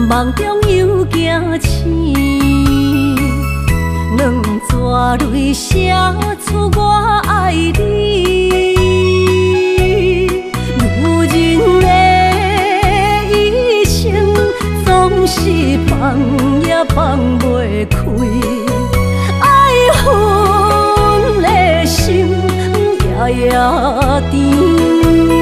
梦中又惊醒，两撮泪写出我爱你。女人的一生总是放也放袂开，爱恨的心夜夜甜。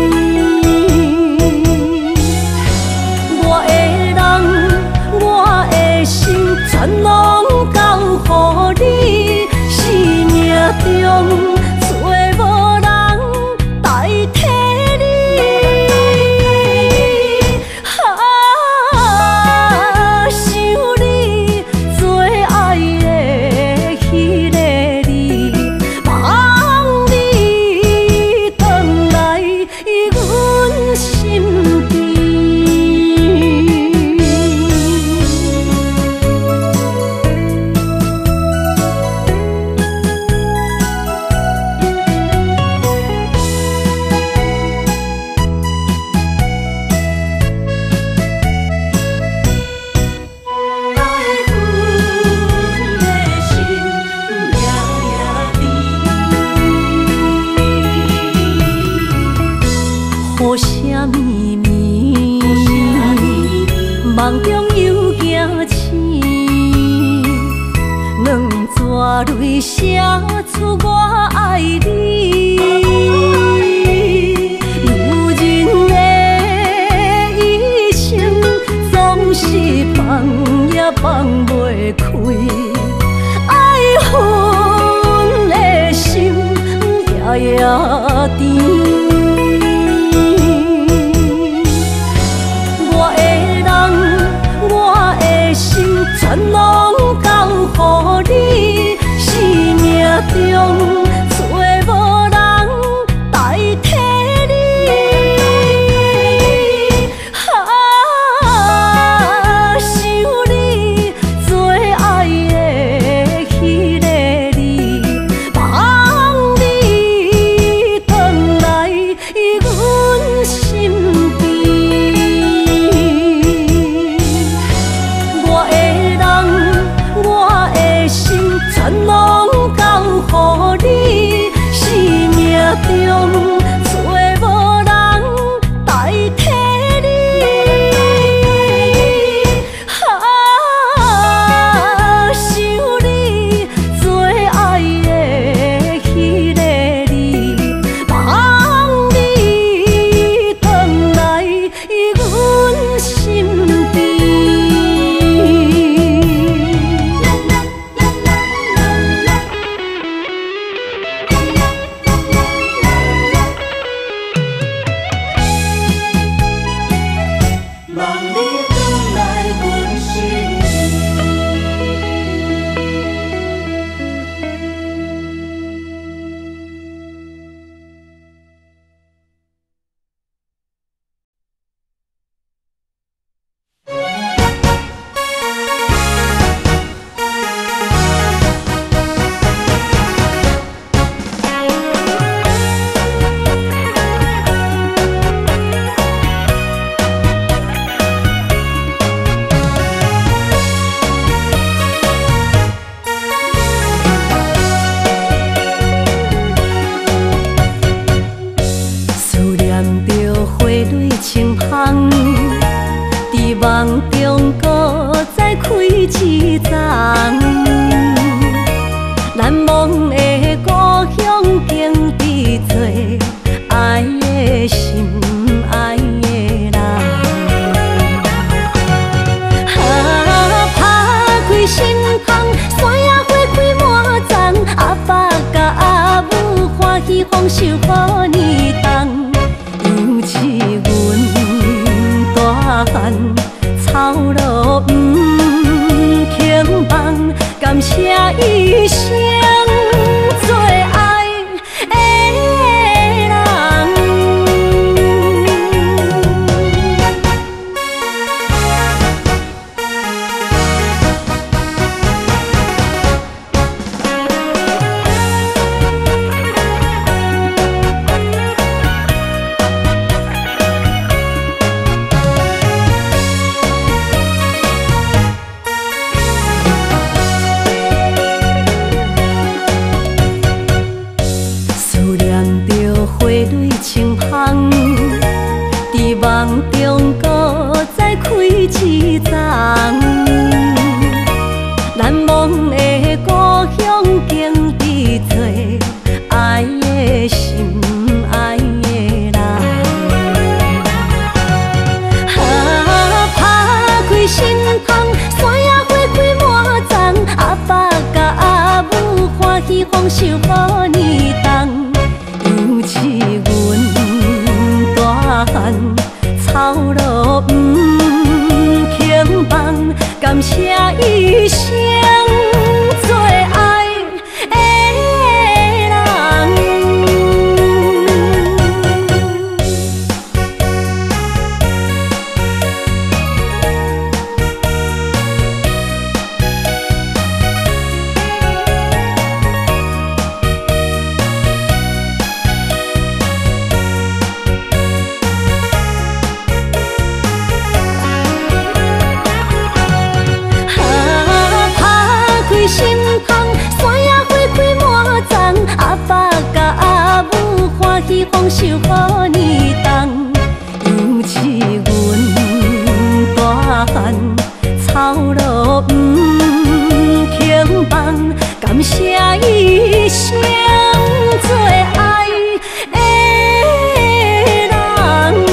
全拢交予你，生命中找无人代替你。想你做爱的迄个你，望你回来阮身边。梦中又惊醒，两撮泪写出我爱你。女人的一生总是放也放袂开，爱恨的心夜夜甜。全拢交予你，生命中找无人代替你。想你做爱的迄个你，望你回来阮身边。全拢交予你，生命中找无人代替你。想你做爱的迄个你，望你回来阮身边。梦中搁再开一丛，难忘的故乡经历做爱的心爱的人。打开心窗，山野花开满丛，阿爸甲阿母欢喜丰收好年冬，尤其阮大汉。草路不轻放，感谢一生做爱的人。 放手予你动，尤其阮大汉草路不轻放，感谢一生做爱的人。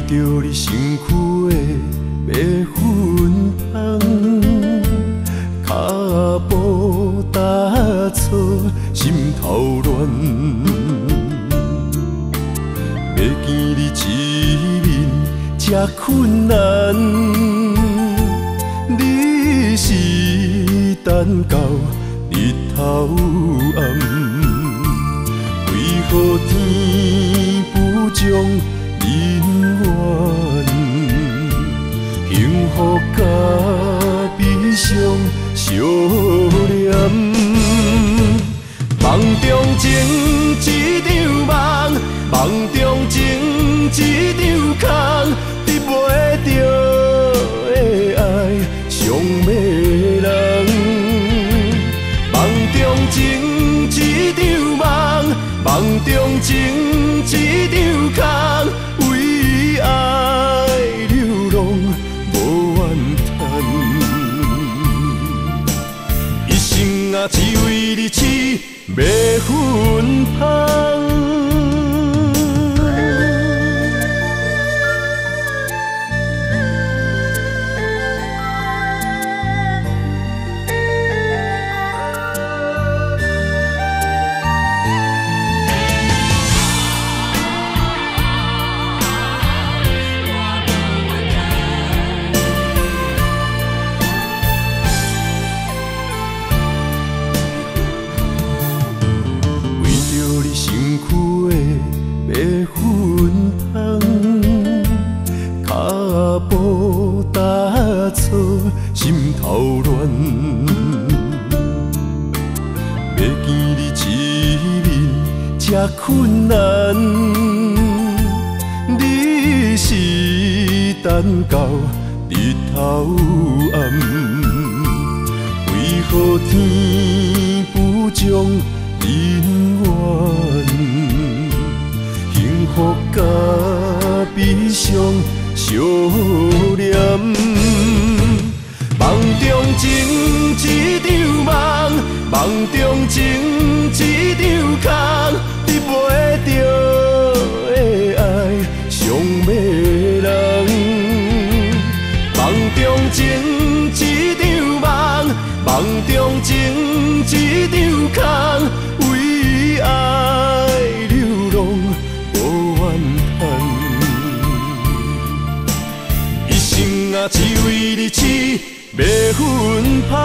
着你身躯的白粉香，脚步踏错，心头乱。要见你一面这困难，你是等到日头暗，为何天不将人怨？幸福甲悲伤相连，梦中情一场梦，梦中情一场空，得袂着的爱上迷人。梦中情一场梦，梦中情一场空，为爱流浪无怨叹，一生啊只为你痴迷魂香。心头乱，要见你一面这困难，你是等到日头暗，为何天不将人怨？幸福甲悲伤相连。梦中情一场梦，梦中情一场空，得袂着的爱上迷人。梦中情一场梦，梦中情一场空，为爱流浪无怨叹，一生啊只为你痴迷魂香。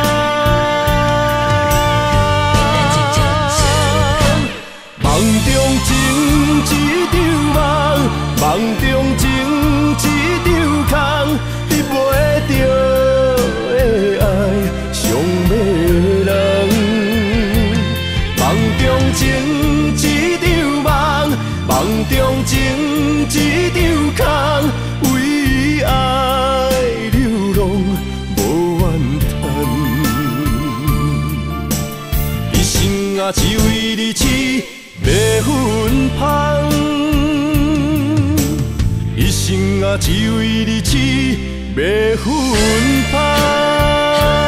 梦中情一场梦，梦中情一场空，得袂着的爱上迷人。梦中情一场梦，梦中情一场空，为爱流浪无怨叹，一生啊只为你痴迷魂香，一生啊只为你痴迷魂香。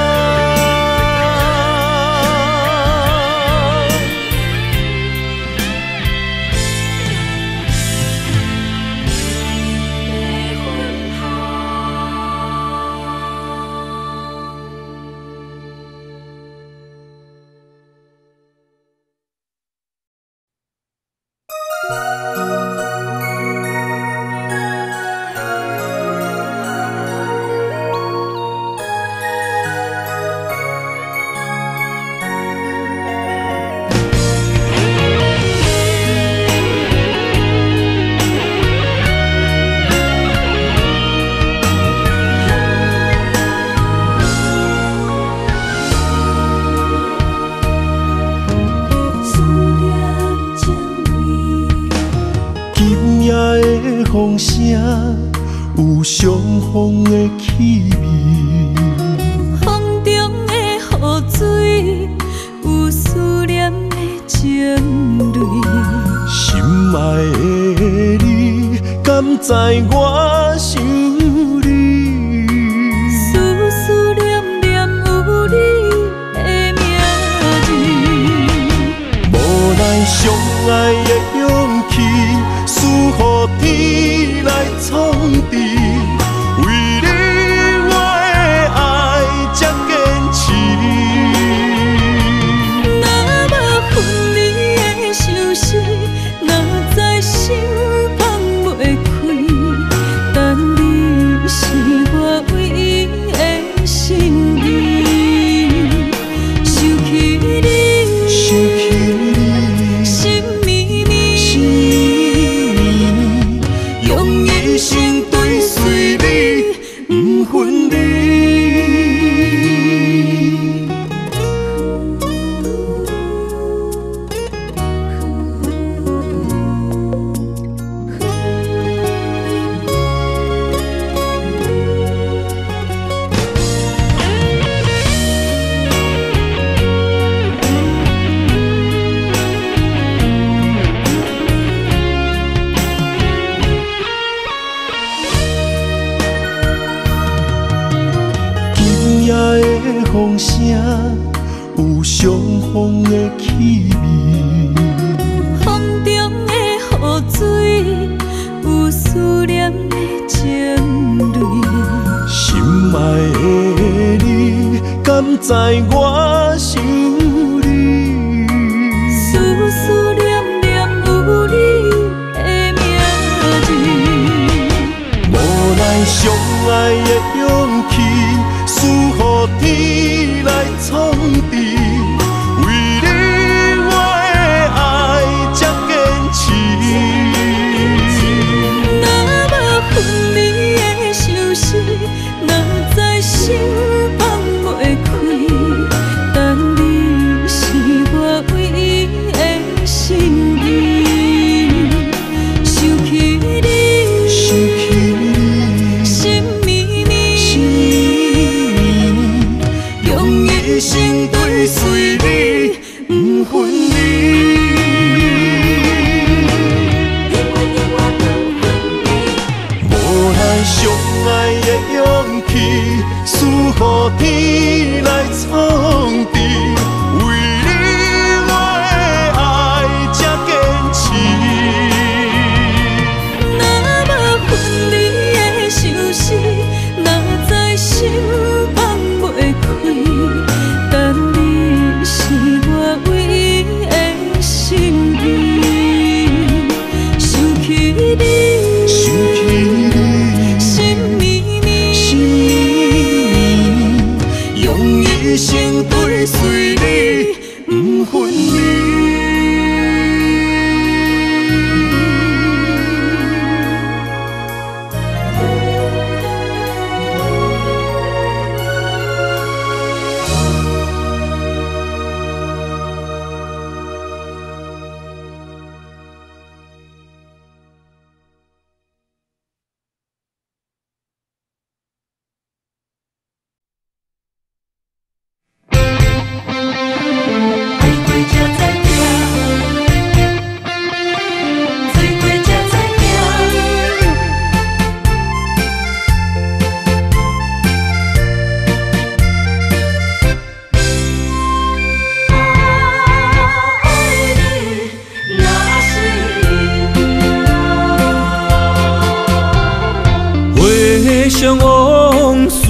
风声有相逢的气味， 风中的雨水有思念的情泪。 心爱的你，敢知我想你？ 思思念念有你的名字， 无奈相爱的勇气，输予天来一生对随你，不分离。风声有相逢的气味， 风中的雨水有思念的情泪。 心爱的你，敢知我想你？ 思念念有你的名字， 无奈相爱的勇气，输予天来创治。为你我的爱才坚持。 若无分离的相思，哪知心放袂开。但你是我唯一的心意，想起你，心绵绵，用一生对随你，不分离。 无奈相爱的勇气，输予天来创治。为你我的爱才坚持。 若无分离的相思，哪知心放袂开。但你是我唯一的心意，想起你，心绵绵， 用一生对随你，不分离。 回想往事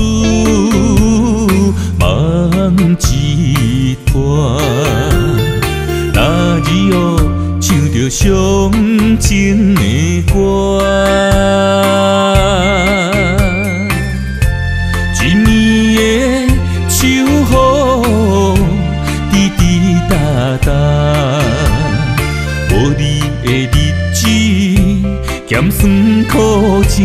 梦一团，那日后唱着伤情的歌，一年的秋雨滴滴答答，无你的日子咸酸苦涩。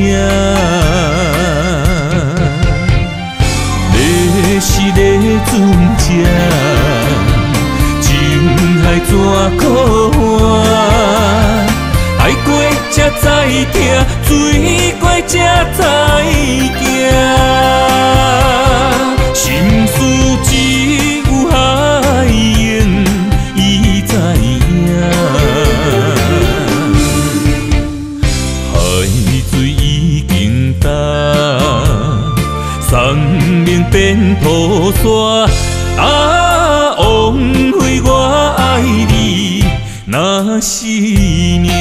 是个船只，情海怎可换？爱过才知疼，醉过才知惊。心事只有海涌，伊知影。海水已经淡。山明变土沙，啊，枉费我爱你那是命。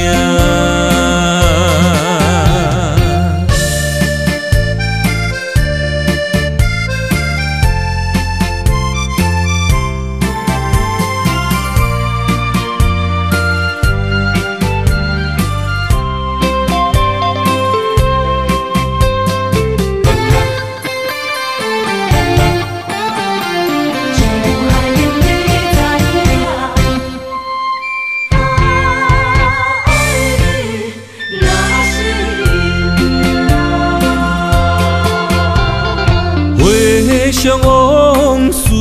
上往事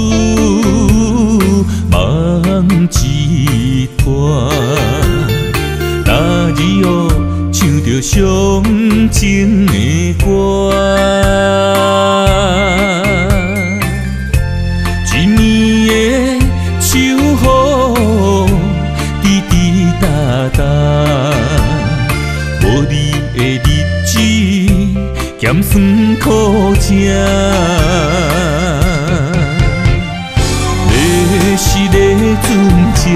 梦一团，那日后唱着伤情的歌，一年的秋雨滴滴答答，无你的日子咸酸苦涩。是个船只，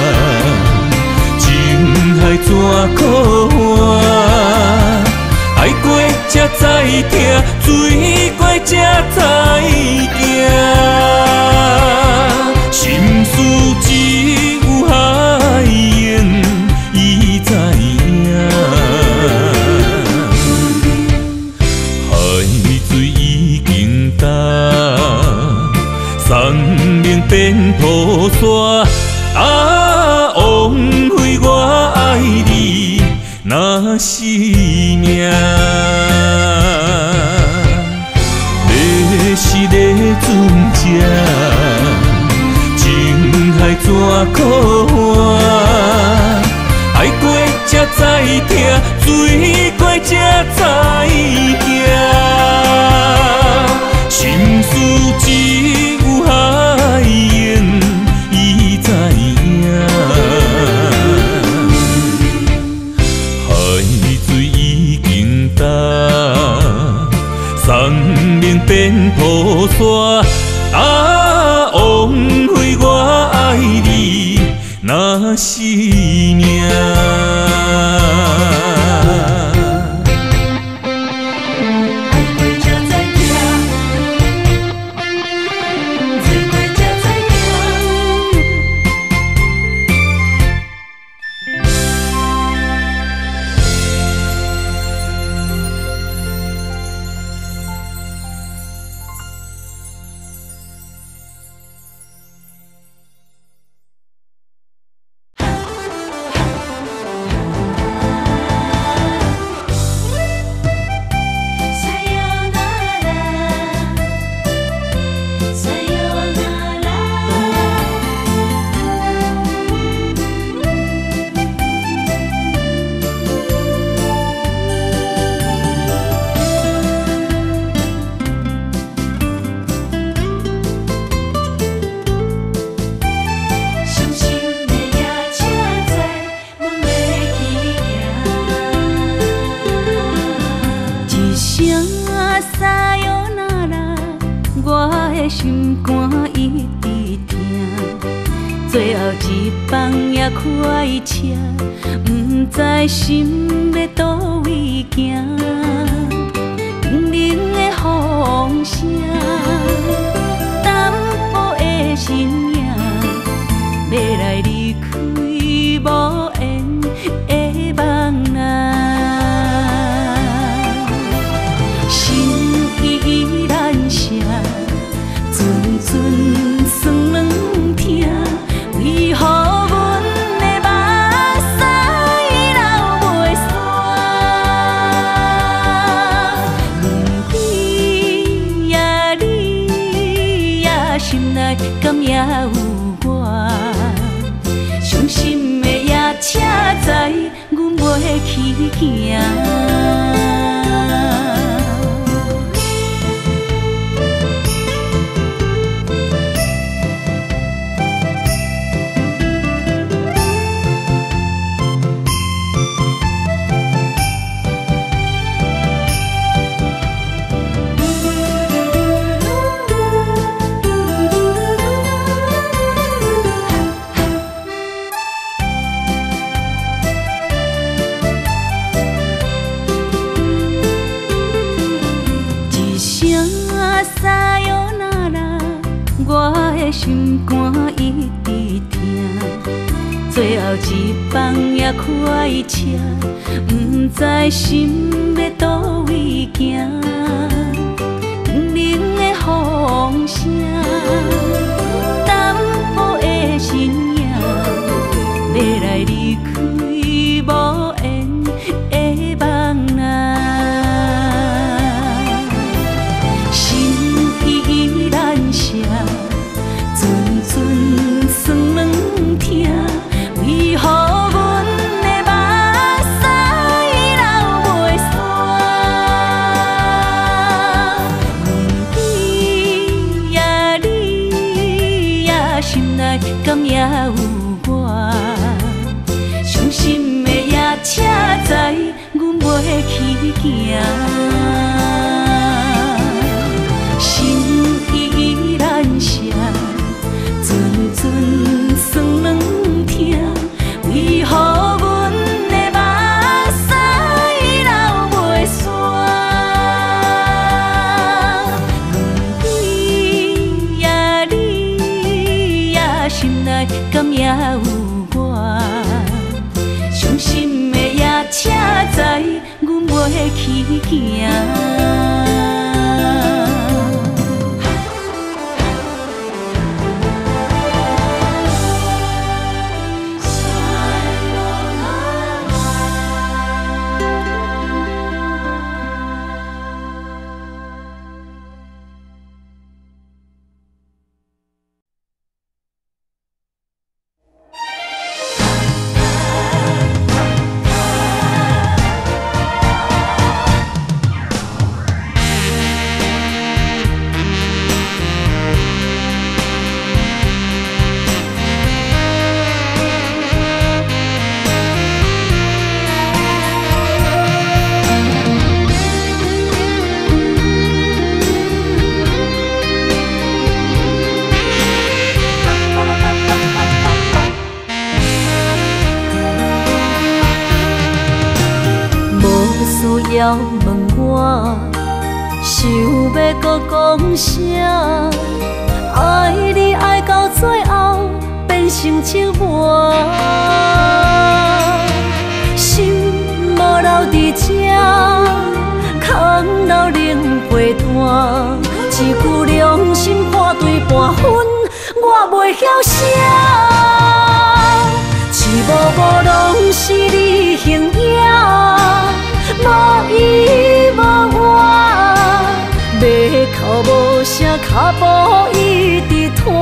情海怎可换？爱过才知疼，水过才知行。心事只有海涌，伊知影。海水已经干。生命变雨伞，啊，枉费我爱你那是命。要是个船只，情海怎可换？爱过才知疼，水过才知行。心事只有海涌，伊知影。海水已经干，生命变雨伞，啊，枉费我爱你那是命。 心肝一直疼，最后一放也开车，不知心要倒位行。冷冷的风声，淡薄的身影，要来离开无缘的梦啊，心依然舍。阵阵酸软疼，为何阮的目屎流袂煞？问你呀，你呀，心内敢也有我？伤心的夜车载，阮袂去行。心肝一直疼，最后一放也开车，不知心要倒位行。冷冷的风声，淡薄的身影，要来离开无缘的梦啊，心依然。 有我，伤心的夜车载阮袂去行，心依然舍，阵阵酸软痛，为何阮的目屎流袂煞？你呀你呀，心内敢也有我？伤心的夜车载阮袂去行。要问我，想要搁讲啥？爱你爱到最后变成寂寞，心无留伫这，空留冷陪伴。一句良心半对半分，我袂晓写。一幕幕拢是你形影。无依无我，要哭无声，脚步一直拖。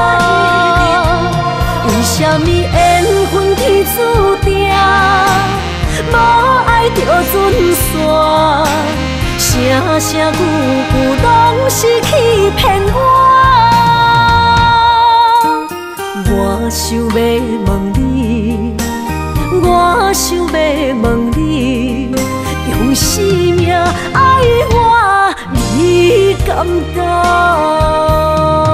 为什么缘分天注定，无爱就准线？声声句句拢是欺骗我。我想要问你，我想要问你。用生命爱我，你敢讲？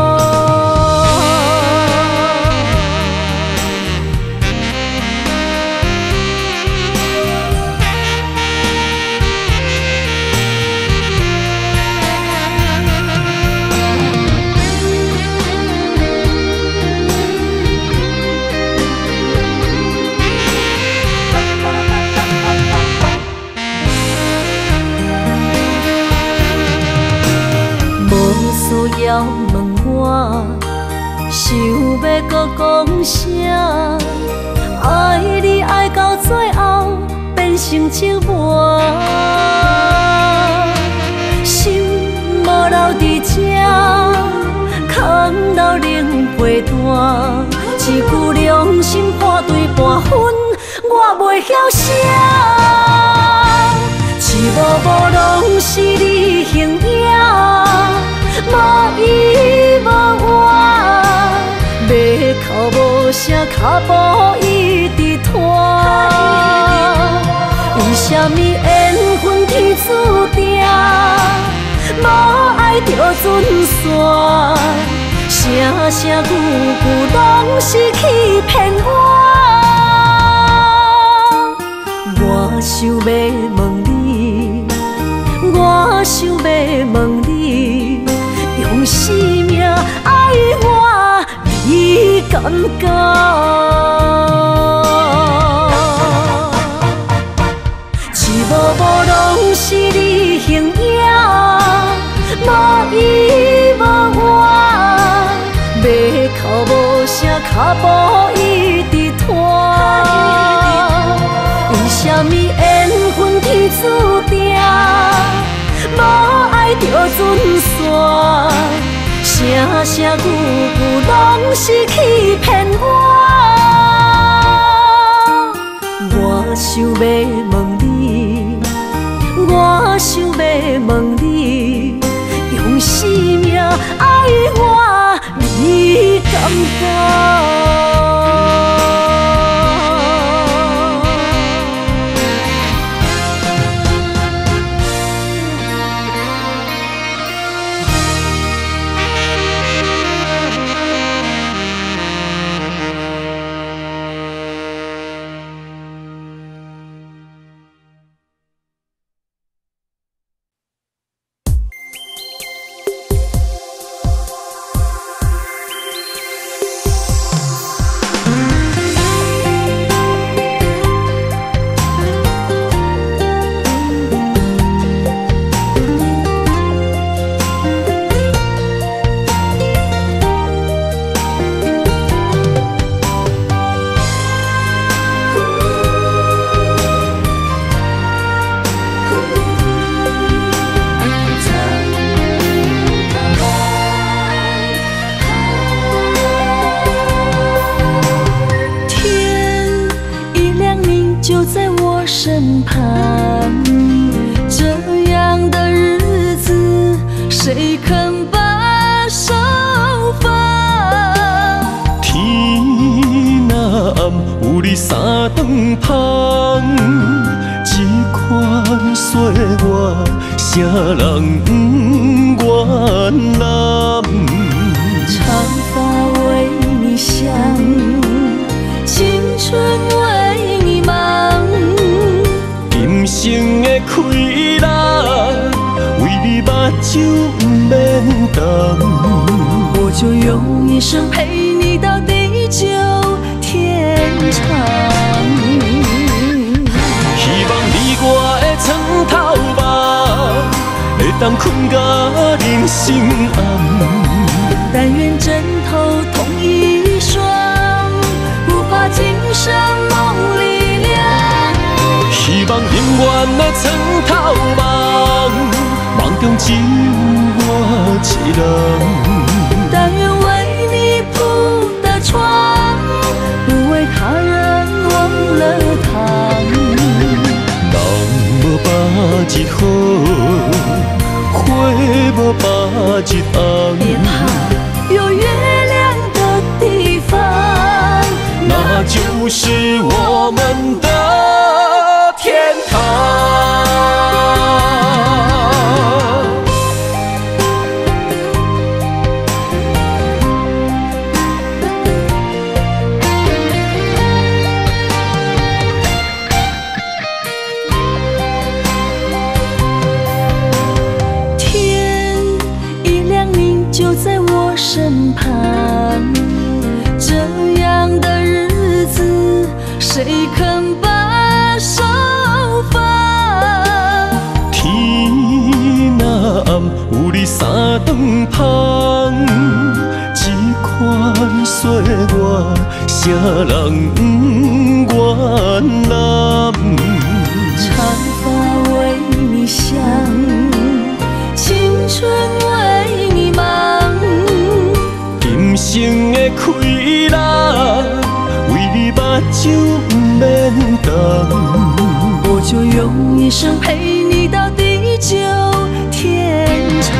要问我，想要搁讲啥？爱你爱到最后变成寂寞，心无留伫这，空留冷陪伴。一句良心半对半分，我袂晓写。一幕幕拢是你形影。无依无我，要哭无声，脚步一直拖。为什么缘分天注定，无爱就准线？声声句句拢是欺骗我。我想要问你，我想要问你。用生命爱我，你敢讲？一幕幕拢是你形影，无依无我，要哭无声，脚步一直拖。为什么缘分天注定，无爱就准线？声声句句拢是欺骗我。我想要问你，我想要问你，用生命爱我，你感觉。身旁，这样的日子，谁肯把手放？ 天若暗，有你三顿芳，这款岁月，啥人不愿揽？ 长发为你香，青春为你忙。 今生的快乐，为你目睭不免干。 我就用一生陪你到地久天长。 希望你我的床头梦，会当困甲人心暗。 但愿枕头同一双，不怕今生梦里凉。 希望永远的床头梦，梦中只有我一人。 但愿为你铺的床，不为他人忘了躺。 人无百日好，花无百日红。 别怕，有月亮的地方， 那就是我们的天堂。 天一亮你就在我身旁，这样的日子，谁肯把手放？ 天若暗，有你三顿芳，这款岁月，啥人不愿揽？ 长发为你香，青春为你忙。 今生的快乐，为你目睭不免干。 我就用一生陪你到地久天长。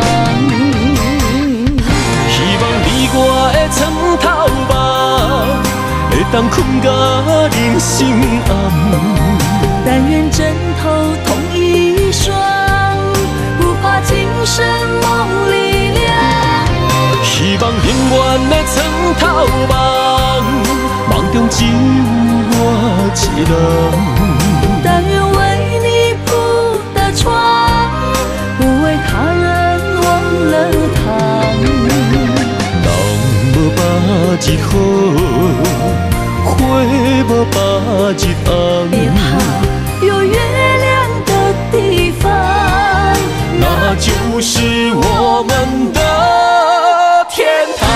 希望你我的床头梦，会当困甲人心暗。 但愿枕头同一双，不怕今生梦里凉。 希望永远的床头梦，梦中只有我一人。 但愿为你铺的床，不为他人忘了躺。 人无百日好，花无百日红。 别怕，有月亮的地方， 那就是我们的天堂。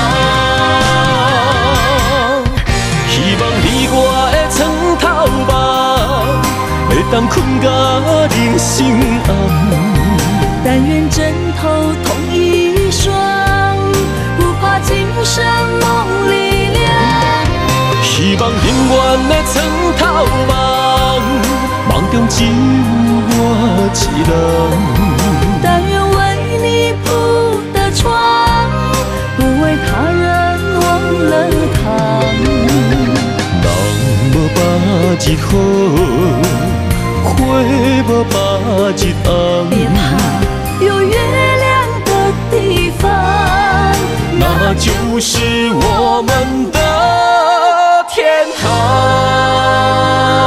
希望你我的床头梦，会当困甲人心暗。 但愿枕头同一双，不怕今生梦里凉。 希望永远的床头梦，梦中只有我一人。 但愿为你铺的床，不为他人忘是好，花无把日红。 别怕有月亮的地方， 那就是我们的天堂。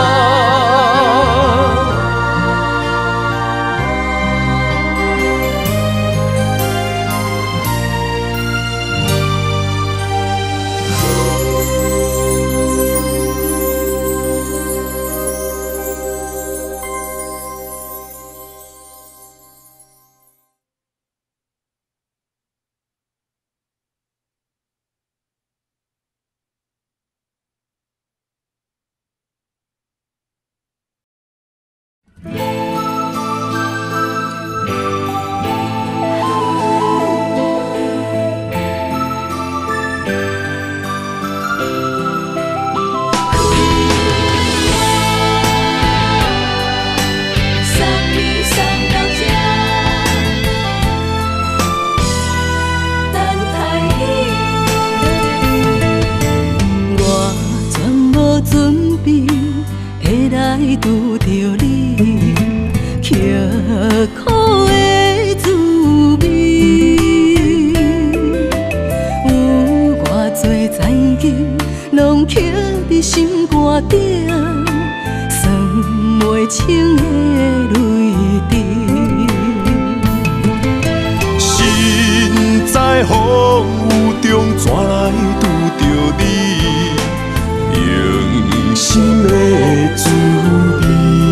拄着你，刻苦的滋味，有偌多残金，拢刻伫心肝顶，算袂清的泪滴。 身在风雨中，怎来拄着你？用心的滋味，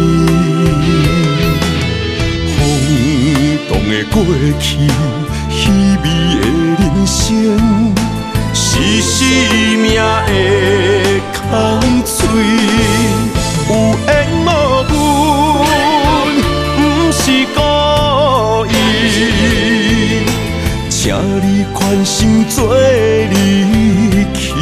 轰动的过去，稀微的人生，是生命的空嘴，有缘无分，不是故意，请你宽心做离去。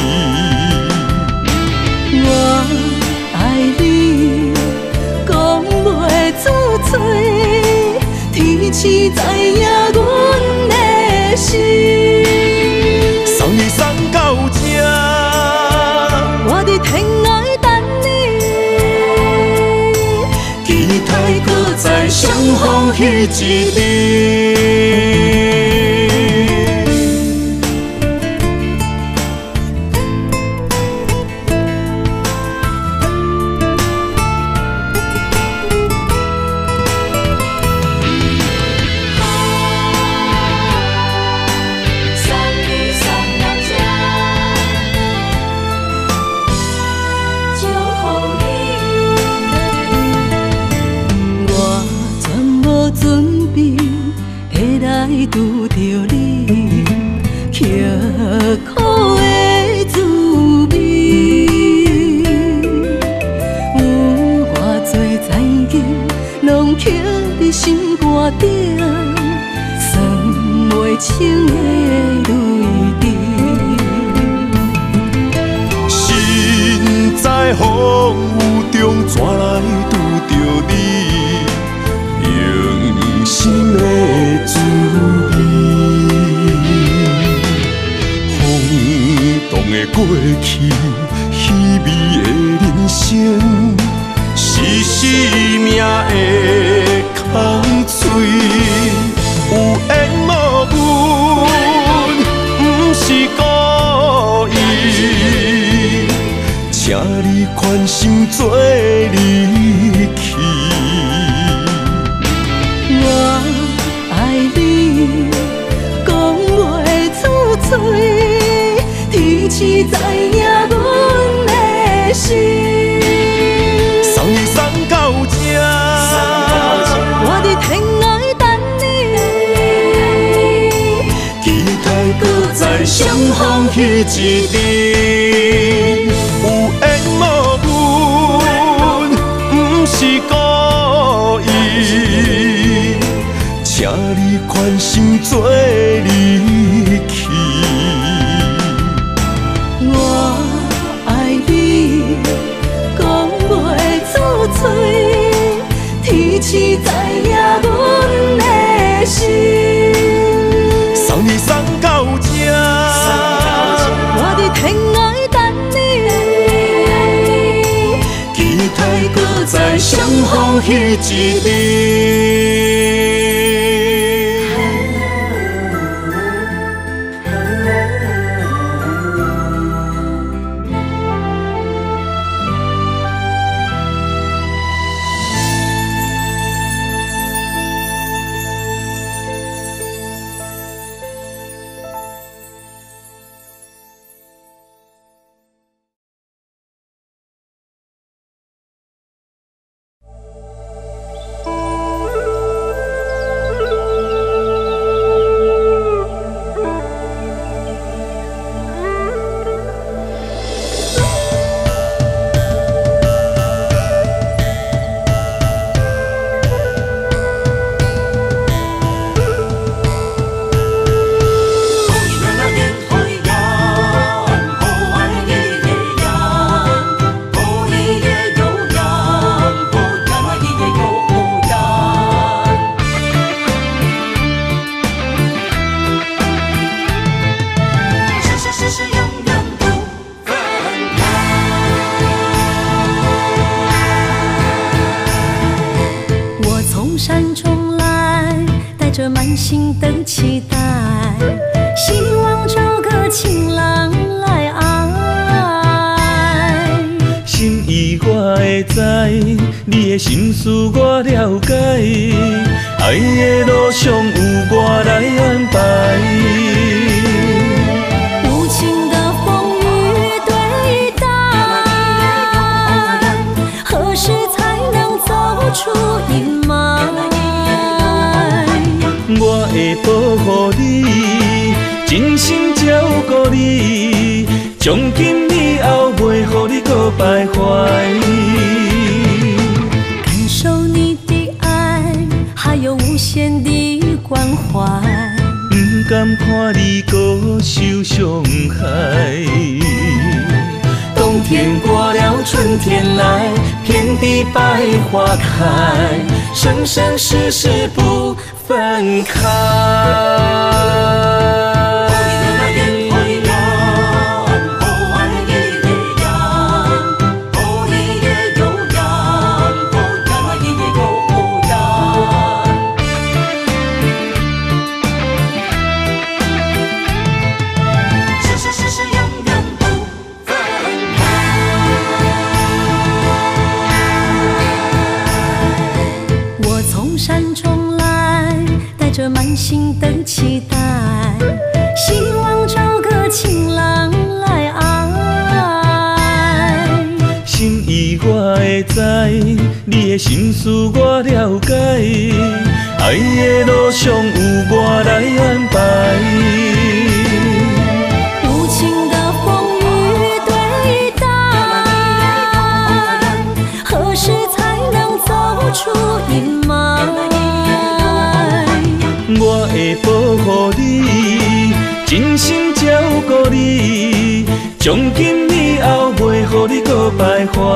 我爱你，讲袂出嘴，天赐知影阮的心。 送你送到这， 我伫天涯等你， 期待搁再相逢彼一日。 拄着你，刻苦的滋味，有偌多残金，拢刻伫心肝顶，算袂清的泪滴。 身在风雨中，怎来拄着你？用心的滋味，轰动的过去，稀微的人生，是生命的空嘴，有缘无分，不是故意，请你宽心做离去。 我爱你，讲袂出嘴，天赐知影阮的心。 送你送到这， 我伫天涯等你， 期待搁再相逢彼一日。有缘无分，不是故意，请你宽心做离去。 我爱你，讲袂出嘴，天赐知影阮的心。 送你送到这， 我伫天涯等你， 期彼一日。 心的期待，希望找个情郎来爱。 心意我会知，你的心思我了解，爱的路上有我来安排。 无情的风雨对待，何时才能走出阴霾？ 我会保护你，真心照顾你，从今以后袂予你搁徘徊。 感受你的爱，还有无限的关怀。 不甘看你搁受伤害。冬天过了，春天来，遍地百花开，生生世世不分开。 满心的期待，希望找个情郎来爱。 心意我会知，你的心思我了解，爱的路上有我来安排。 无情的风雨对待，何时才能走出阴霾？ 我会保护你，真心照顾你，从今以後袂予你搁徘徊。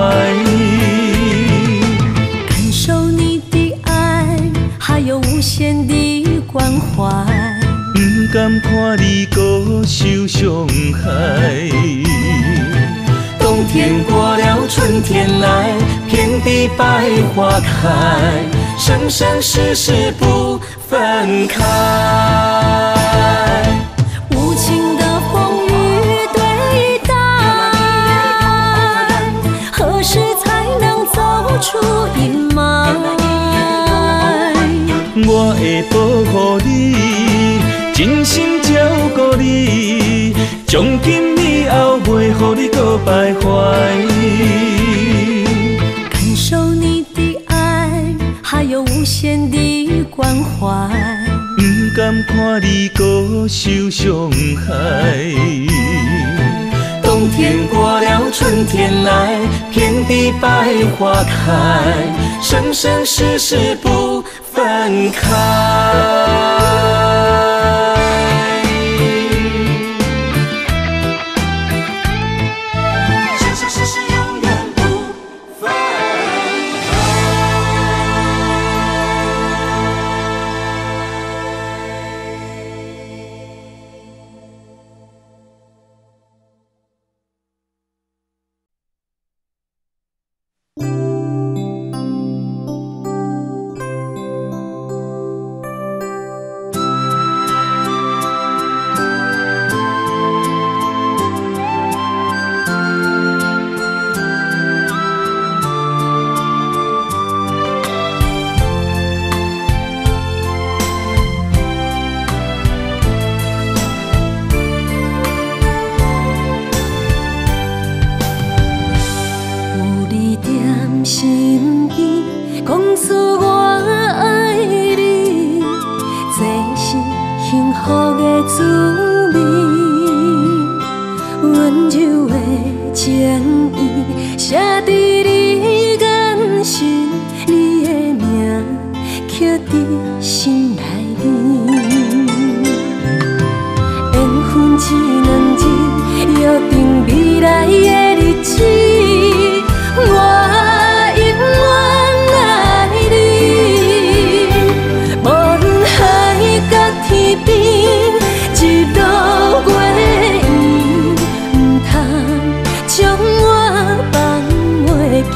感受你的愛，還有無限的關懷。 不甘看你搁受傷害。冬天過了，春天來，遍地百花開，生生世世不分開。 無情的風雨對待，何時才能走出陰霾？ 我會保護你，真心照顧你，從今以後袂予你搁徘徊。 感受你的愛，還有無限的關懷。 不甘看你搁受傷害。冬天過了，春天來，遍地百花開，生生世世不分開。 滋味，温柔的情意写在你眼神，你的名刻在心内面。缘分只两字，约定未来的日子，我永远爱你。无论海角天边，一路过缘，唔通将我放袂记。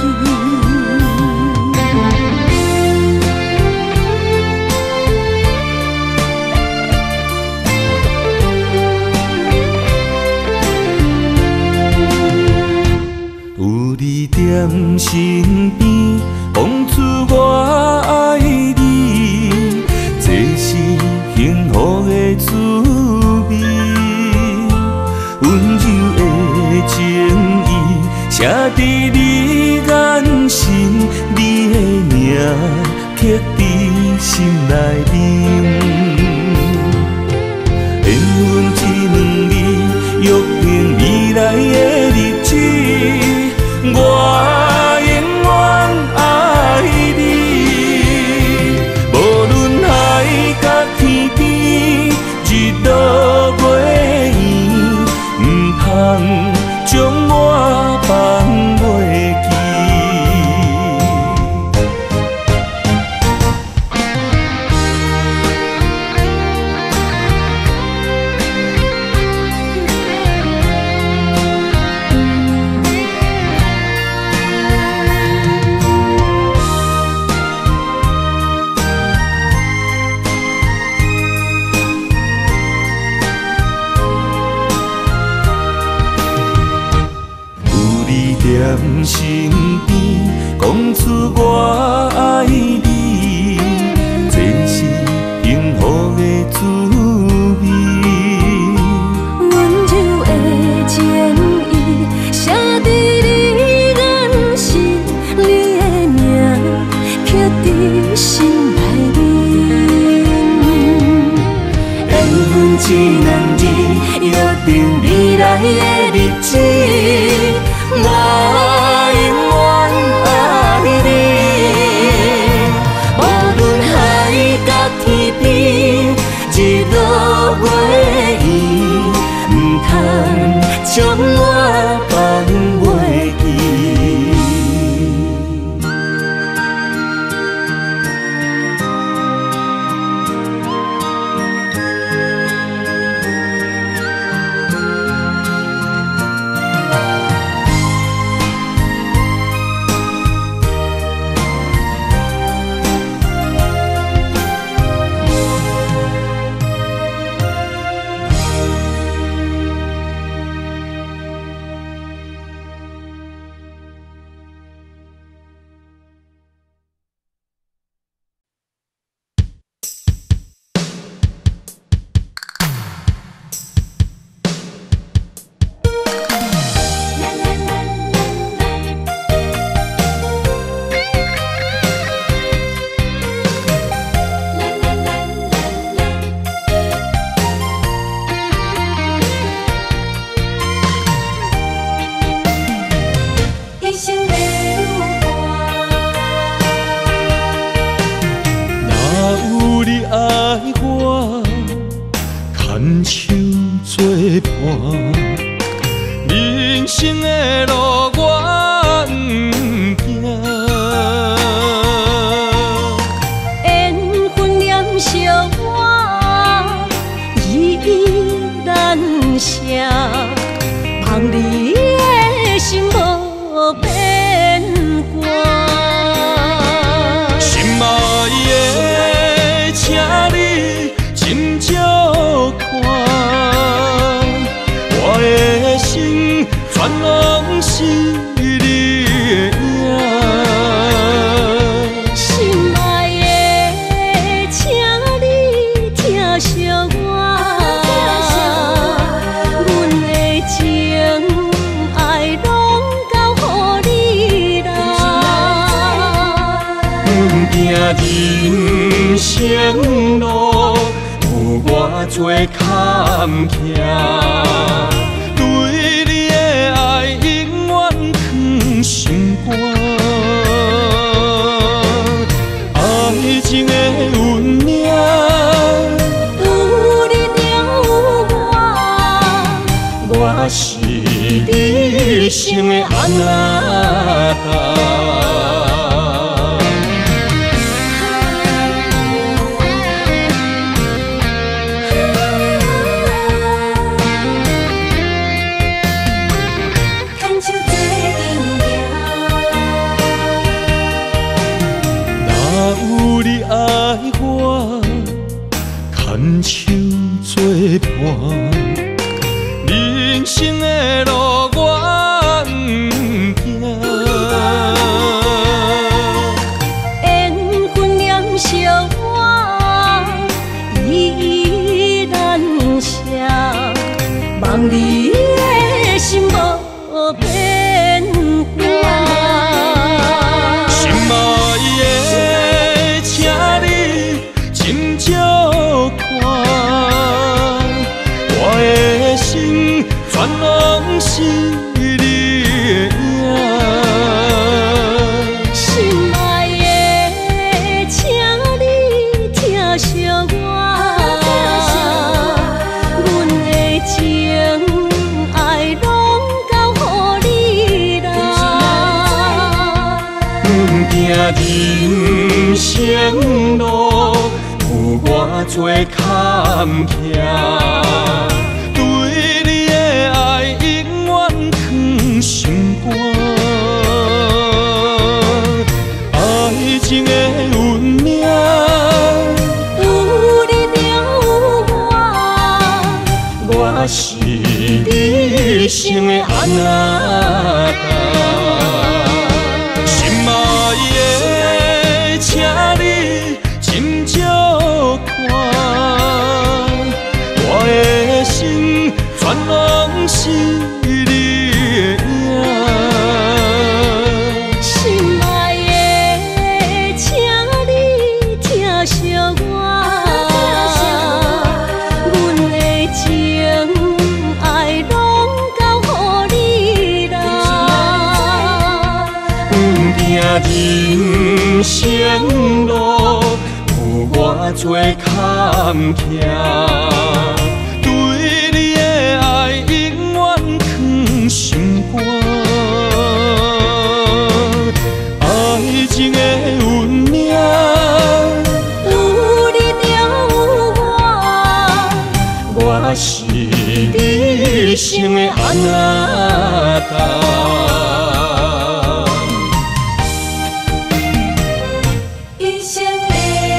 有你在身边，讲出我爱你，这是幸福的滋味。温柔的情意写在你眼神，你的名刻在心内面。缘分只两字，约定未来的日子。我永远爱你，无论海角天边，日落月圆，唔通将我放袂记。在身边，讲出我爱你，这是幸福的滋味。 温柔的情意写在你眼神，你的名刻在心内面。缘分只两字，约定未来的日子。我永远爱你，无论海角天边，日落月圆，唔通将我放袂记。 人生的路我不行， 缘分念相我依依难舍，望你的心无变卦。 心爱的，请你斟酌看，我的心全拢是你的影。 心爱的，请你疼惜我，阮的情爱拢交予你啦。 阮行人生路，有我做坎坷，对你的爱永远藏心肝。爱情的运命， 有你有我是你生的安那达。牵手作伴，人生的路我不行。 缘分念烧我依然写，望你的心无变化。 心爱的，请你斟酌看，我的心全拢是你的影。 心爱的，请你疼惜我，阮的情爱拢交予你啦。 阮行人生路，有我做坎坷，对你的爱永远藏心肝。爱情的运命， 有你有我是你生的安那达。心爱的，请你斟酌看，我的心全拢是你的影。 心爱的，请你疼惜我，阮的情爱拢交予你啦。 阮行人生路，有我做坎坷，对你的爱永远藏心肝。爱情的运命， 有你有我是你生的安那达。 一生的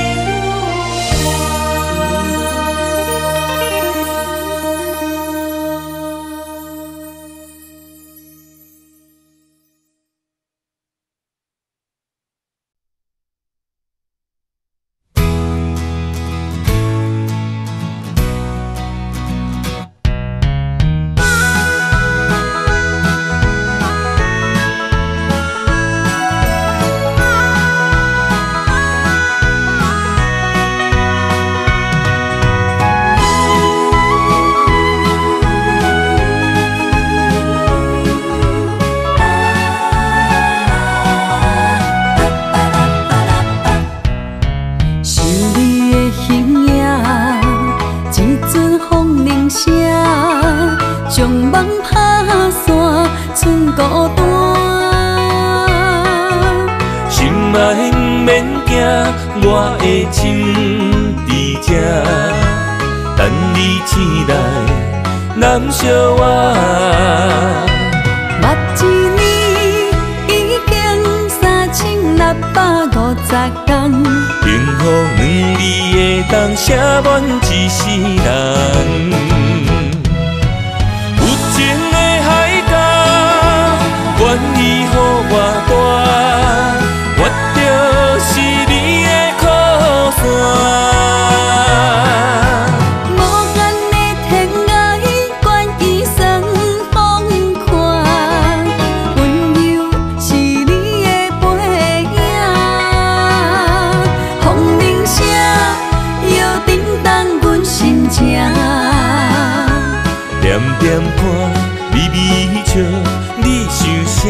将梦拍散，剩孤单。 心爱不免惊，我的心伫这，等你醒来，难相我。 目一年已经3650天， 幸福两字的当写满一世人。有情的海角，愿意予我大，我就是你的靠山。 无限的天涯，愿意算风看，温柔是你的背影。风铃声摇震动阮心。 点看，微微笑，你想啥？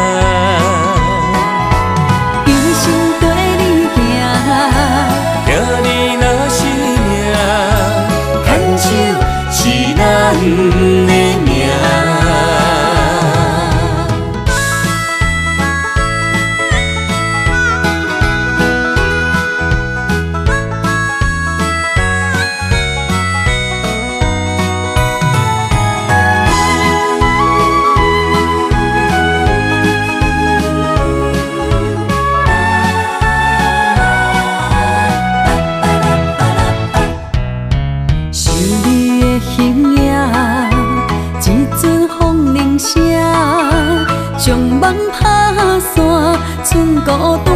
一生跟你行， 听你若是命，牵手是咱的命。将梦拍散，剩孤单。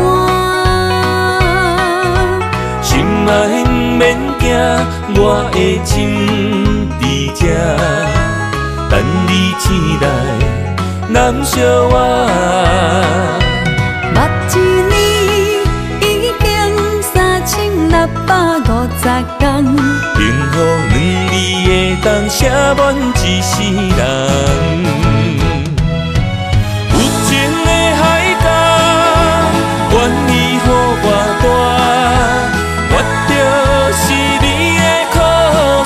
心爱不免惊，我的心伫这，等你醒来，难相我。 目一年已经3650天， 幸福两字会当写满一世人。愿意予我带，我就是你的靠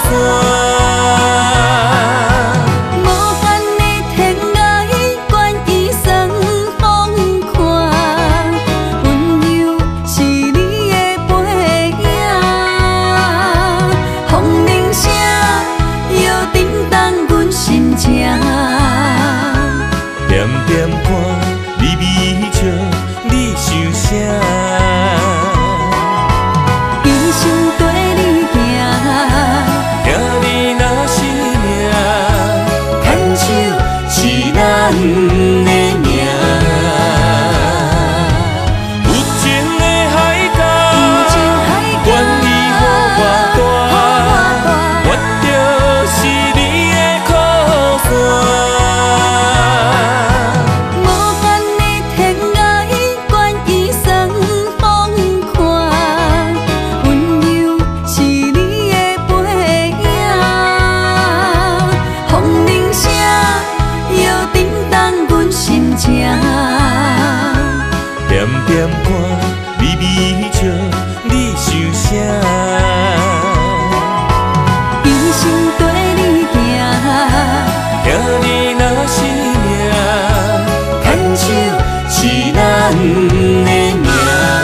山。 无限的天涯，愿意算风看，温柔是你的背影。风铃声摇叮当阮心情， 点点看，微微笑。你想啥？ 一生跟你行， 听你若是命，牵手是咱的命。有情的海角，愿意予我带，我就是你的靠山。点点看，微微笑，你想啥？ 一生跟你行， 听你若是命，牵手是咱的命。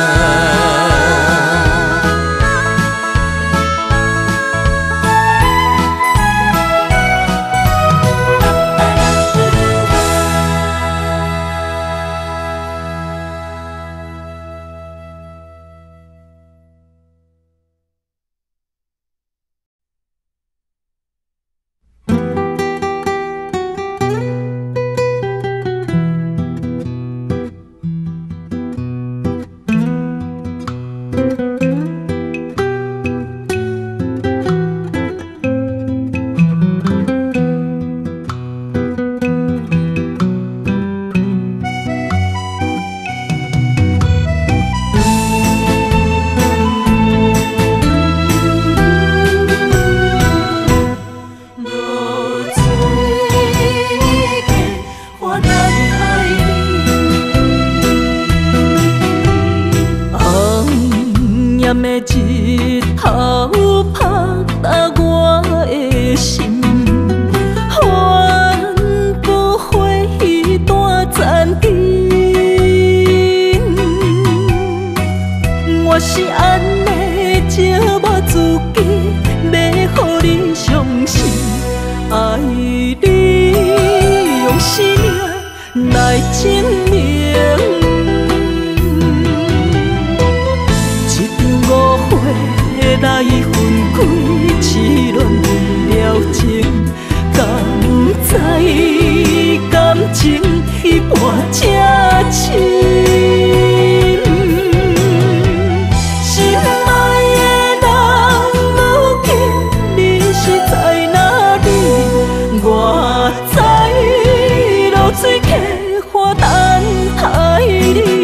日头拍打我的心，帆布花雨大残灯。我是安尼寂寞自己，要予你伤心，爱你用生命来证明。来分开，痴恋为了情，敢知感情彼半才深。心爱的人，如今你是在哪里？我在露水溪花等待你。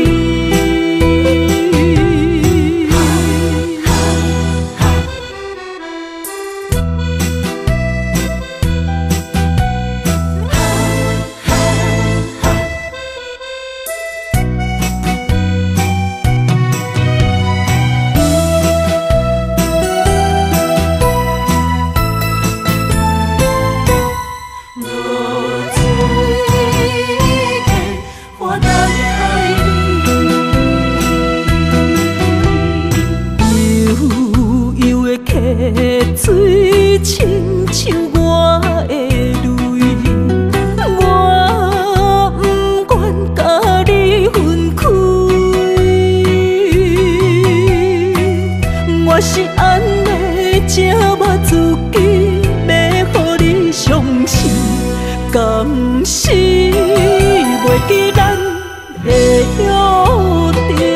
水亲像我的泪，我不愿甲你分开。我是安尼这么自己，要予你伤心，甘是袂记咱的约定。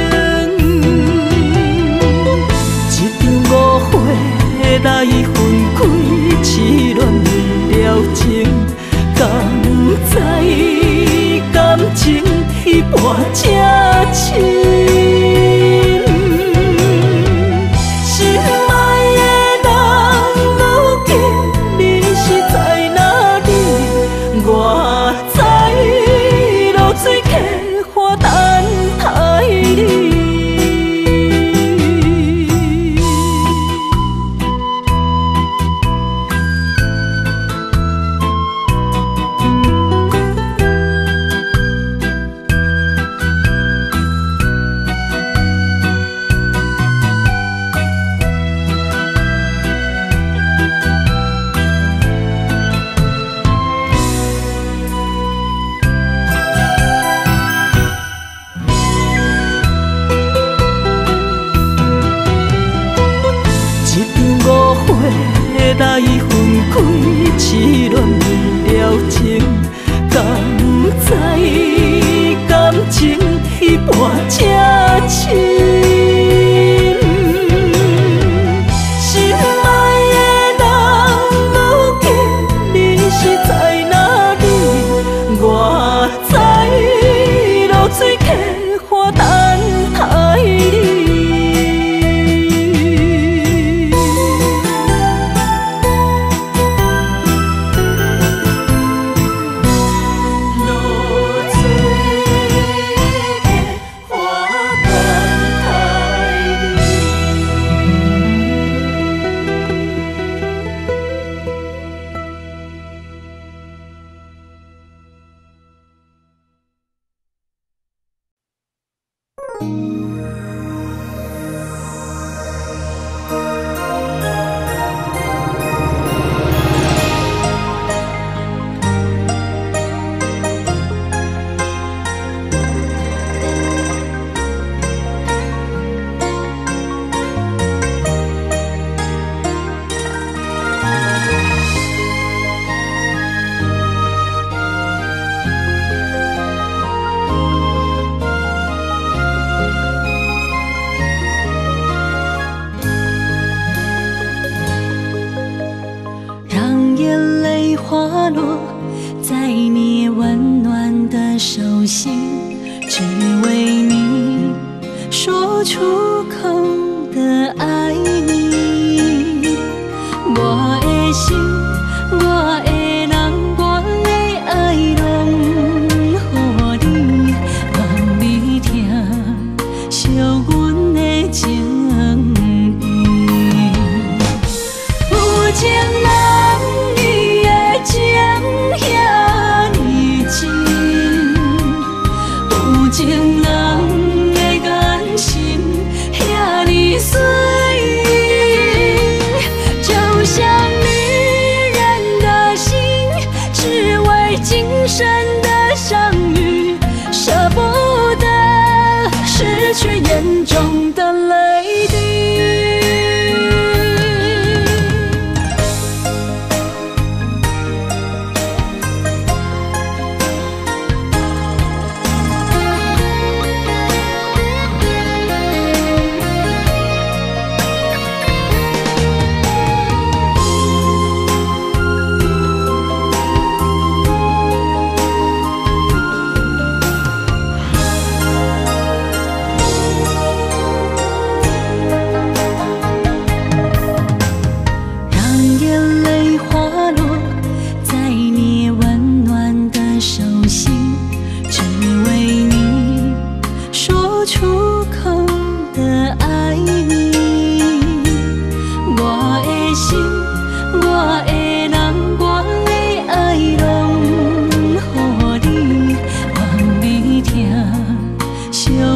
来分开，痴恋了情，敢知感情一半才深。心爱的人，如今你是在哪里？我在落水客花等待你。来分开，痴恋了情，敢知感情一半才深。心爱的人，如今你是在哪里？我在落水客花等待你。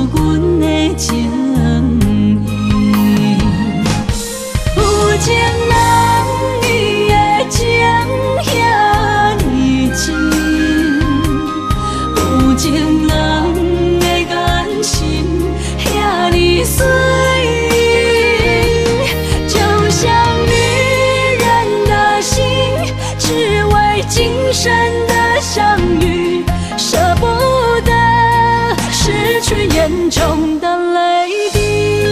情意，有情人。 生的相遇，舍不得失去眼中的泪滴。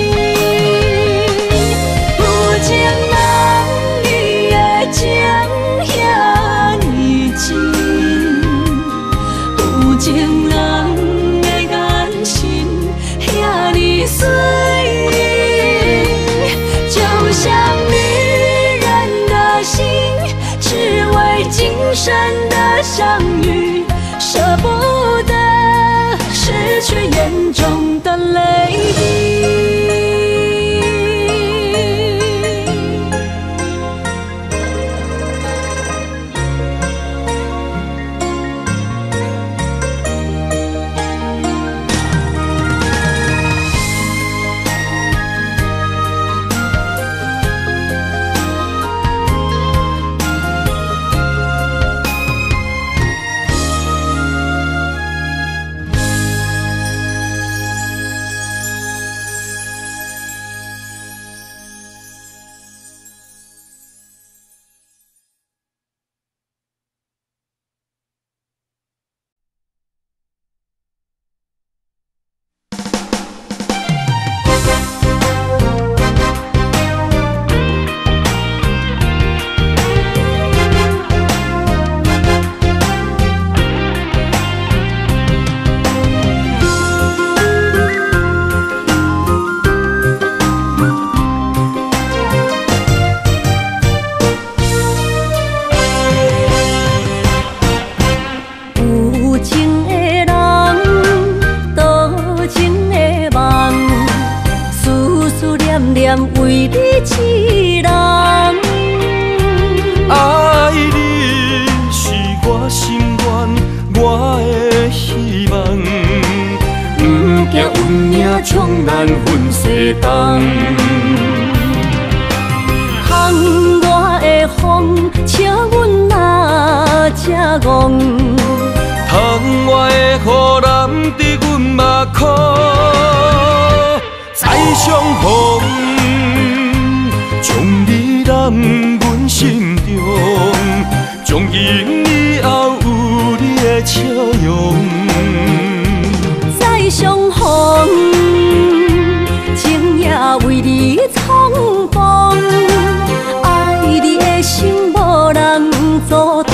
有情人伊的情遐呢真，有情人的眼神遐呢水，就像女人的心，只为今生的相遇，舍不得失去眼中的泪滴。为你痴人， 爱你是我心愿，我的希望。不惊运命冲咱分世东， 窗外的风笑阮哪这戆， 窗外的雨淋伫阮目眶，再相逢。将你揽阮心中，从今以后有你的笑容。 再相逢，情也为你创风，爱你的心无人阻挡。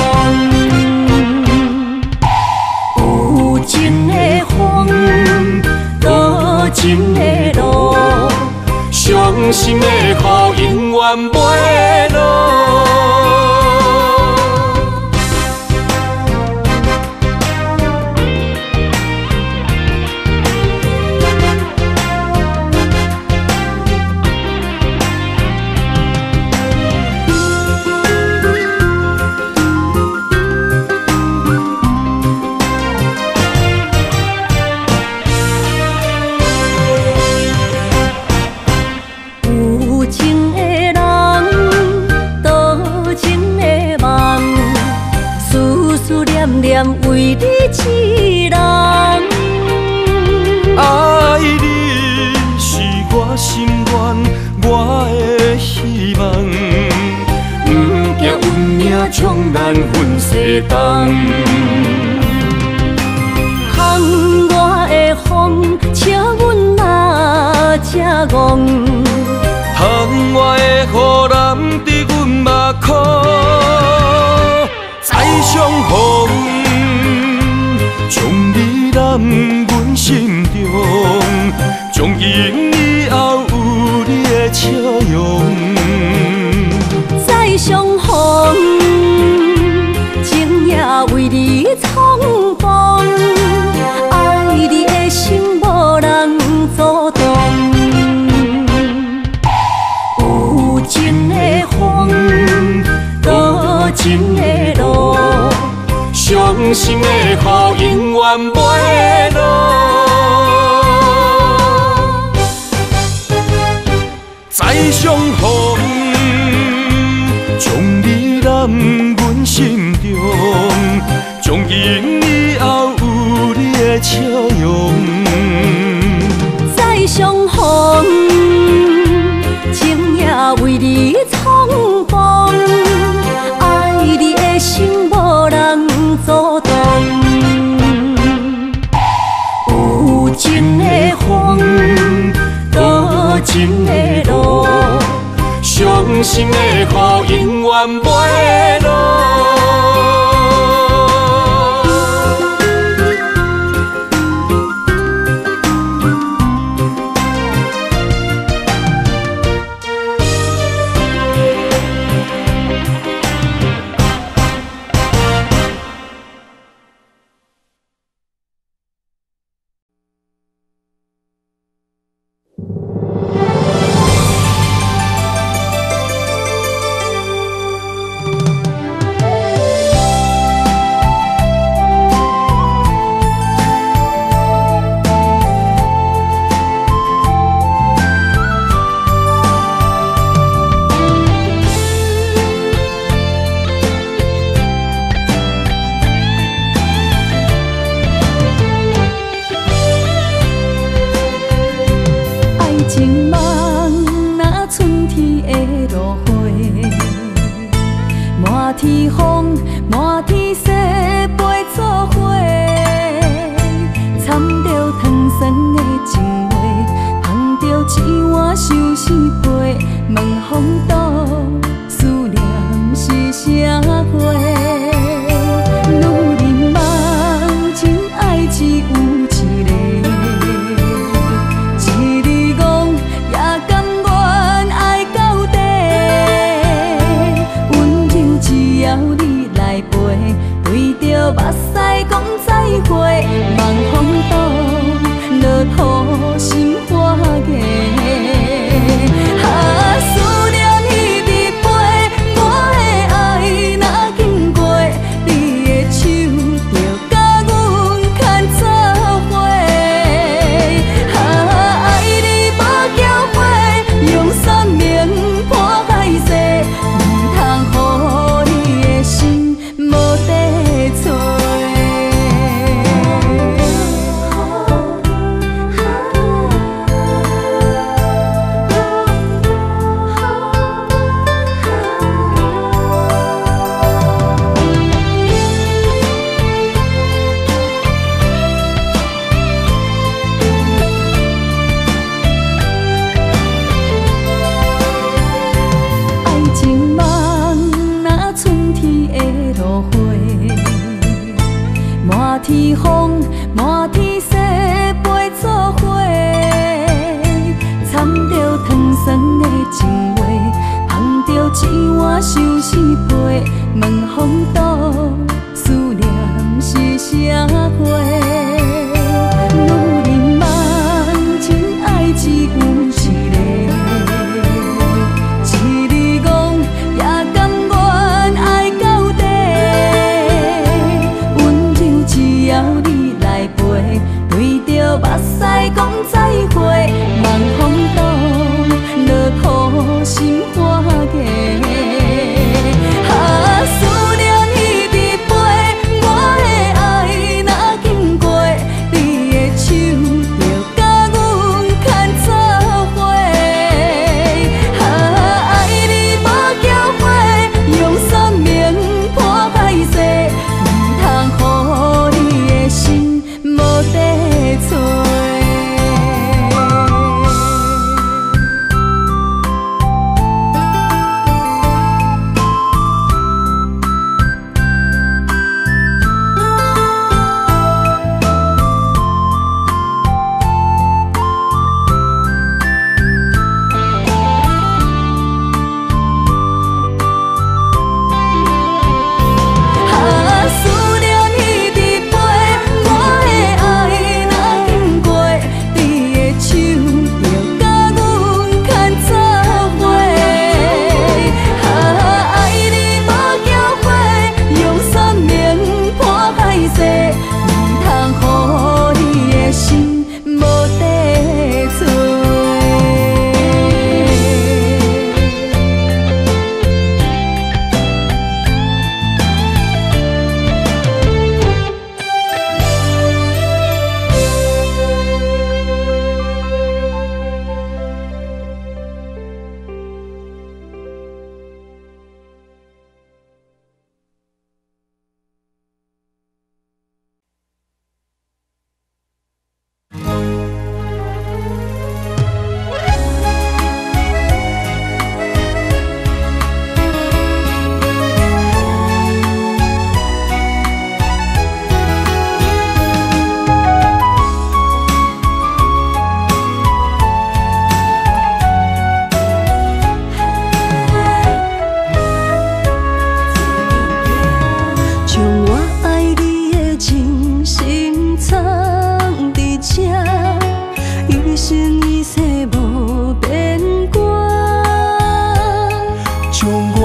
有情的风，多情的路。伤心的雨永远袂落。为你痴人， 爱你是我心愿，我的希望。不惊运命冲咱分世东， 窗外的风笑阮哪这戆， 窗外的雨淋伫阮目眶，再相逢。将你揽阮心中，从今以后有你的笑容。 再相逢，情也为你创风，爱你的心无人阻挡。有情的风，多情的路。伤心的雨永远袂落， 再相逢，将你揽阮心中，从今以后有你的笑容。 再相逢，情也为你创风，爱你的心无人心的路，伤心的雨永远袂落。 天风，满天雪，陪做伙，掺着糖酸的情话，捧着一碗相思杯，问风岛思念是啥货？女人梦情爱只有一个，一字讲也甘愿爱到底。只要你来陪，对着目屎讲再会，望风岛落土心花芽。思念彼直飞，我的爱若经过，你的手就甲阮牵做伙。爱你无缴费，用生命破海誓，唔通予心无地找。爱情梦若春天的落花，满天风，满天雪，陪做伙，掺着糖酸的情话，捧着一碗相思杯，问风岛思念是啥货？女人梦情爱只有一个。一字讲也甘愿爱到底，温柔只要你来陪，对着目屎讲再会，望风岛落土心花芽。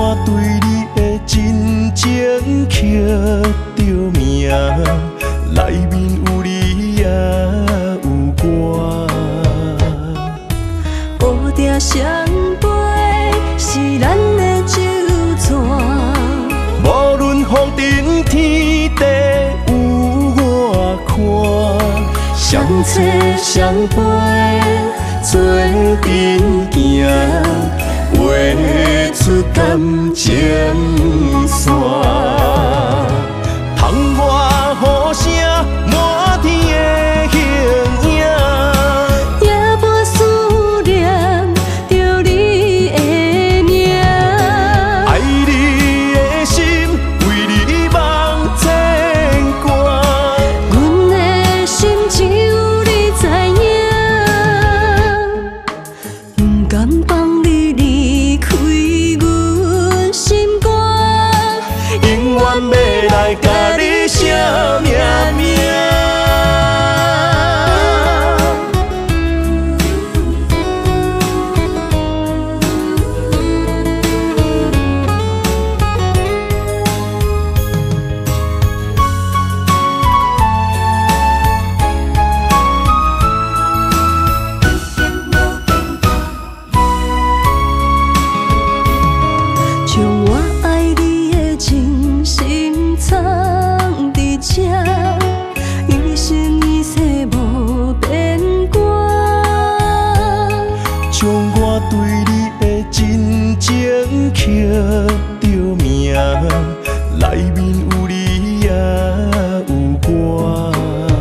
我对你的真情刻着名，内面有你也有我。 乌蝶双飞是咱的酒泉， 无论风尘天地有我看，相切相陪做阵行，画出感情线。窗外雨声满天的形影， 也无思念着你的名。 爱你的心为你梦牵挂， 阮的心只有你知影，不甘放你离开阮心肝， 永远要来甲你写命名。 将我爱你的真心藏伫这，一生一世无变卦。 将我对你的真情刻着名，内面有你也有我。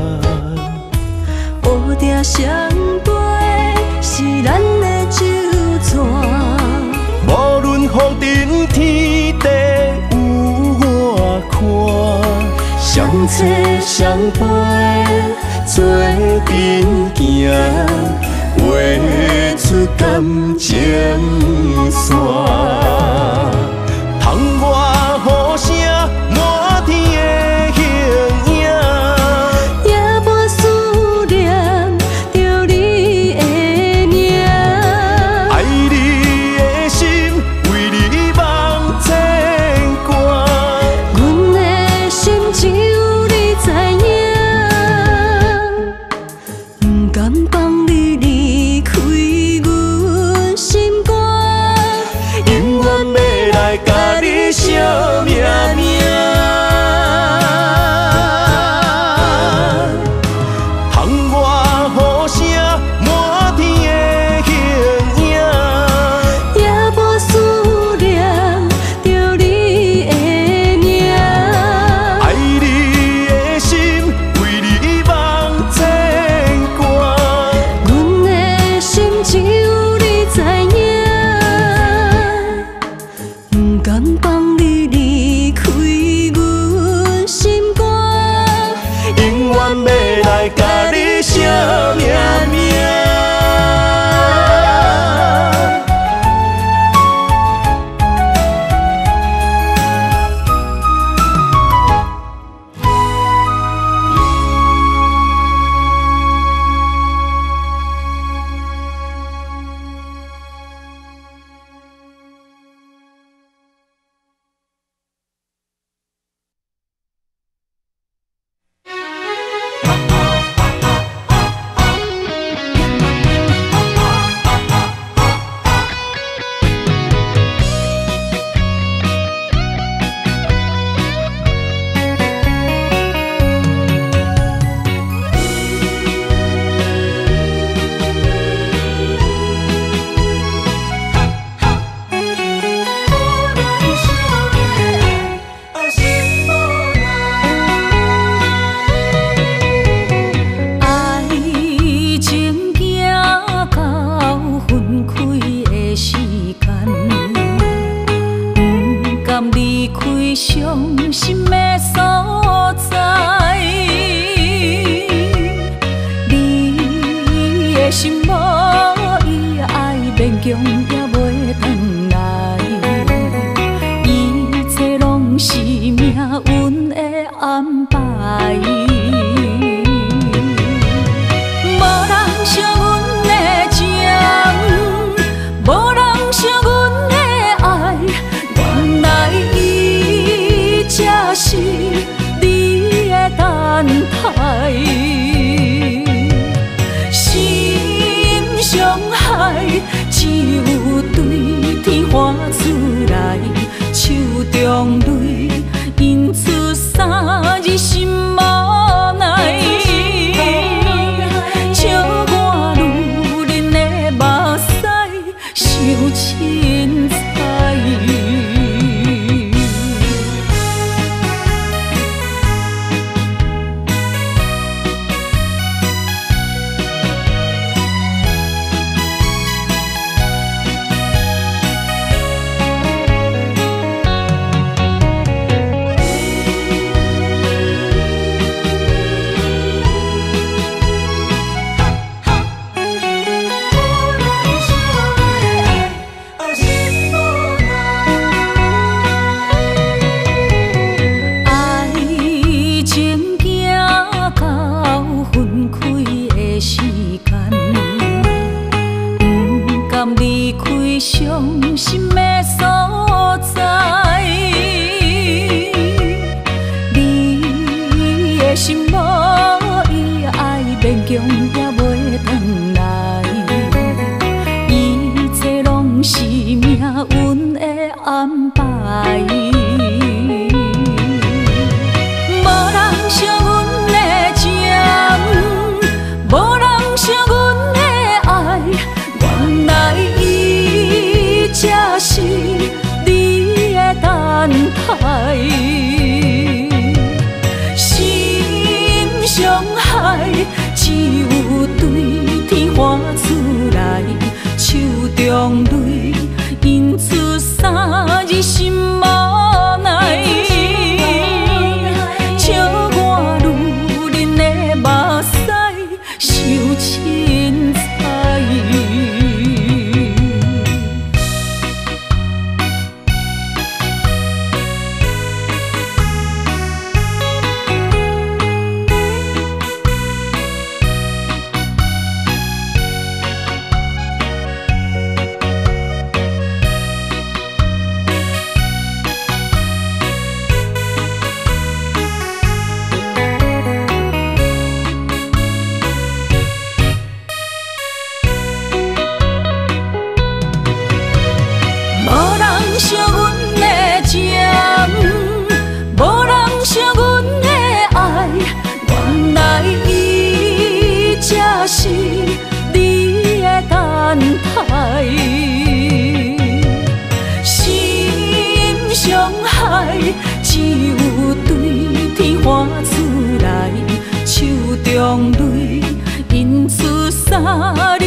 乌蝶双飞是咱的酒泉， 无论风尘天地有我看，相切相陪做阵行，画出感情线。窗外雨声满天的形影， 也无思念着你的名。 爱你的心为你梦牵挂， 阮的心只有你知影，不甘放你离开阮心肝， 永远要来甲你写命名。窗外雨声满天的形影， 也无思念着你的名。 爱你的心为你梦牵挂， 阮的心只有你知影，不甘放你离开阮心肝， 永远要来甲你写命名。 摆。无人惜阮的情，无人惜阮的爱，原来伊才是你的等待。心伤害，只有对天花出来，手中泪印出三字心无奈。笑我女人的目屎受凊彩。惜阮的情，无人惜阮的爱，原来伊才是你的等待。心伤害，只有对天花出来，手中泪印出三